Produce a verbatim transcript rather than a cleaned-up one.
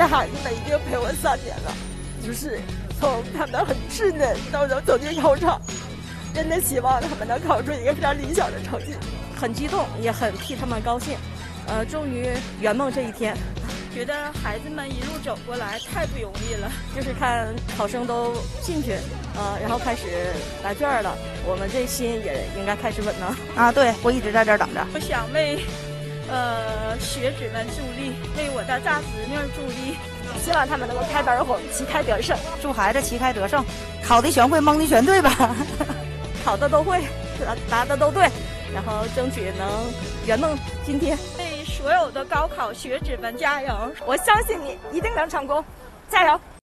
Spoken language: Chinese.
孩子们已经陪我三年了，就是从他们很稚嫩到能走进考场，真的希望他们能考出一个非常理想的成绩。 很激动，也很替他们高兴，呃，终于圆梦这一天。 觉得孩子们一路走过来太不容易了， 就是看考生都进去，呃，然后开始答卷了，我们这心也应该开始稳了。 啊，对，我一直在这儿等着。 我想为，呃，学子们助力，为我的大侄女助力， 希望他们能够开门红，旗开得胜。 祝孩子旗开得胜，考的全会，蒙的全对吧？ 考的都会，答的都对，然后争取能圆梦今天。 为所有的高考学子们加油！ 我相信你一定能成功，加油！